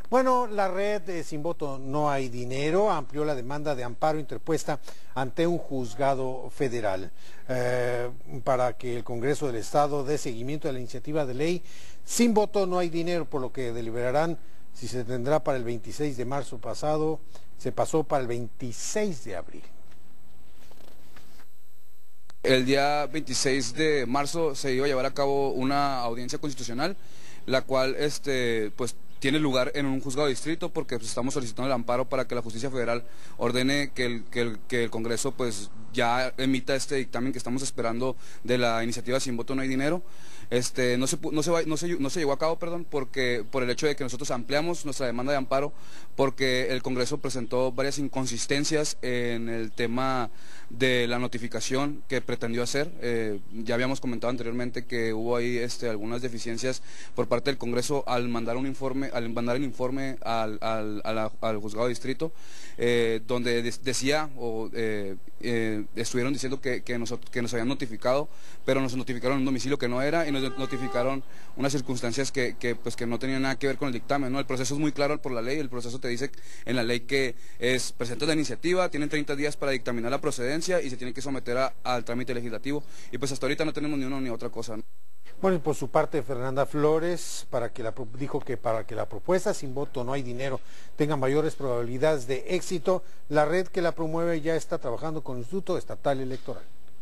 Bueno, la red de Sin Voto No Hay Dinero amplió la demanda de amparo interpuesta ante un juzgado federal para que el Congreso del Estado dé seguimiento a la iniciativa de ley Sin Voto No Hay Dinero, por lo que deliberarán si se tendrá para el 26 de marzo pasado, se pasó para el 26 de abril. El día 26 de marzo se iba a llevar a cabo una audiencia constitucional, la cual pues tiene lugar en un juzgado de distrito porque pues, estamos solicitando el amparo para que la justicia federal ordene que el Congreso pues ya emita este dictamen que estamos esperando de la iniciativa Sin Voto No Hay Dinero. No se llevó a cabo, porque por el hecho de que nosotros ampliamos nuestra demanda de amparo, porque el Congreso presentó varias inconsistencias en el tema de la notificación que pretendió hacer. Ya habíamos comentado anteriormente que hubo ahí algunas deficiencias por parte del Congreso al mandar el informe al juzgado de distrito, donde decía o estuvieron diciendo que nos habían notificado, pero nos notificaron un domicilio que no era y nos notificaron unas circunstancias que no tenían nada que ver con el dictamen, ¿no? El proceso es muy claro por la ley, el proceso te dice en la ley que presentas la iniciativa, tienen 30 días para dictaminar la procedencia y se tiene que someter al trámite legislativo, y pues hasta ahorita no tenemos ni una ni otra cosa, ¿no? Bueno, y por su parte Fernanda Flores dijo que para que la propuesta Sin Voto No Hay Dinero tenga mayores probabilidades de éxito, la red que la promueve ya está trabajando con el Instituto Estatal Electoral.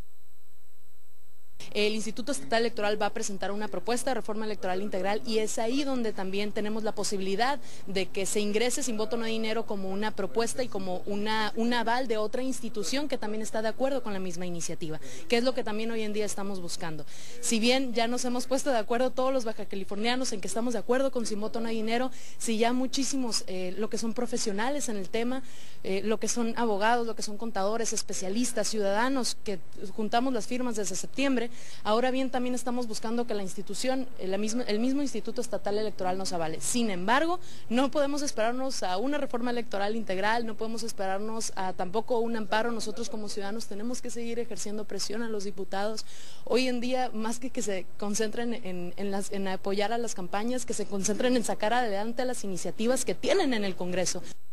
El Instituto Estatal Electoral va a presentar una propuesta de reforma electoral integral y es ahí donde también tenemos la posibilidad de que se ingrese Sin Voto No Hay Dinero como una propuesta y como un aval de otra institución que también está de acuerdo con la misma iniciativa, que es lo que también hoy en día estamos buscando. Si bien ya nos hemos puesto de acuerdo todos los bajacalifornianos en que estamos de acuerdo con Sin Voto No Hay Dinero, si ya muchísimos lo que son profesionales en el tema, lo que son abogados, lo que son contadores, especialistas, ciudadanos, que juntamos las firmas desde septiembre. Ahora bien, también estamos buscando que la institución, el mismo Instituto Estatal Electoral nos avale. Sin embargo, no podemos esperarnos a una reforma electoral integral, no podemos esperarnos a tampoco un amparo. Nosotros como ciudadanos tenemos que seguir ejerciendo presión a los diputados. Hoy en día, más que se concentren en apoyar a las campañas, que se concentren en sacar adelante las iniciativas que tienen en el Congreso.